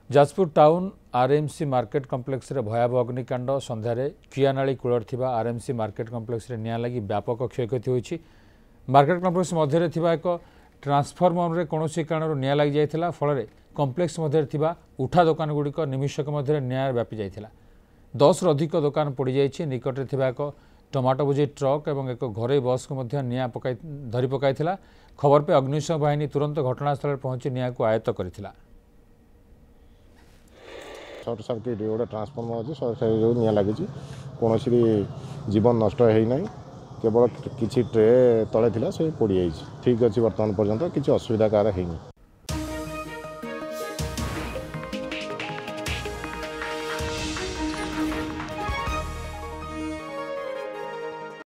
Jajpur town RMC market complex रे भयावह अग्निकांड संध्यारे कियानाली कूलर थिबा आरएमसी मार्केट कम्प्लेक्स रे निया लगी व्यापक क्षयक्षति होईछि। मार्केट कम्प्लेक्स मध्य थिबा एक ट्रांसफॉर्मर रे कोनोसी कारणରୁ निया लागि जायथिला फଳରେ कम्प्लेक्स मध्य थिबा उठा दुकान गुड़िक निमिषक मध्य निया व्यापी जायथिला। 10 रु अधिक दुकान पड़ी जायछि। निकटरे थिबा एक टमाटो बोझे ट्रक एवं एक घरे बस को मध्य निया धरी पकाइथिला। खबर पे अग्निशम बाहिनी तुरंत घटनास्थल पहुंची निया को आयत्त करथिला। सर्ट सर्किट गोटे ट्रांसफॉर्मर अच्छी सर्ट सर्किट जो निया लगी कौन जीवन नष्ट होना केवल किसी ट्रे तले से पोड़ ठीक अच्छी बर्तमान पर्यंत किसी असुविधा कार है।